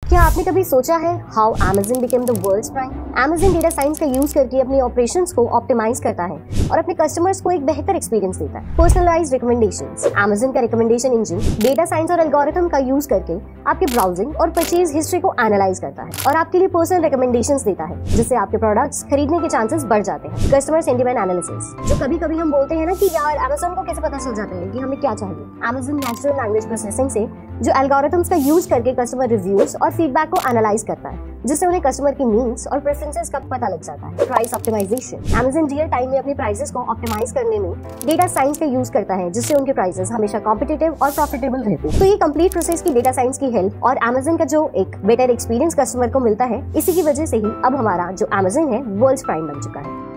क्या आपने कभी सोचा है how Amazon became the world's prime? Amazon data science का यूज करके अपनी ऑपरेशंस को ऑप्टिमाइज करता है और अपने कस्टमर्स को एक बेहतर एक्सपीरियंस देता है। Personalised recommendations. Amazon का रिकमेंडेशन इंजन डेटा साइंस और एल्गोरिथम का यूज करके आपके ब्राउजिंग और परचेज हिस्ट्री को एनालाइज करता है और आपके लिए पर्सनल रिकमेंडेशंस देता है, जिससे आपके प्रोडक्ट्स खरीदने के चांसेस बढ़ जाते हैं। Customer sentiment analysis. जो कभी कभी हम बोलते हैं ना कि यार Amazon को कैसे पता चल जाता है कि हमें क्या चाहिए। Amazon नेचुरल लैंग्वेज प्रोसेसिंग से जो एल्गोरिथम्स का यूज करके कस्टमर रिव्यूज और फीडबैक को एनालाइज करता है, जिससे उन्हें कस्टमर की नीड्स और प्रेफरेंसेस का पता लग जाता है। Price optimisation. Amazon real time में अपनी प्राइसेस को ऑप्टिमाइज करने में डेटा साइंस का यूज करता है, जिससे उनके प्राइसेस हमेशा कॉम्पिटिटिव और प्रॉफिटेबल रहते हैं। तो ये कंप्लीट प्रोसेस की डेटा साइंस की हेल्प और Amazon का जो एक बेटर एक्सपीरियंस कस्टमर को मिलता है, इसी की वजह से ही अब हमारा जो Amazon है वर्ल्ड्स प्राइम बन चुका है।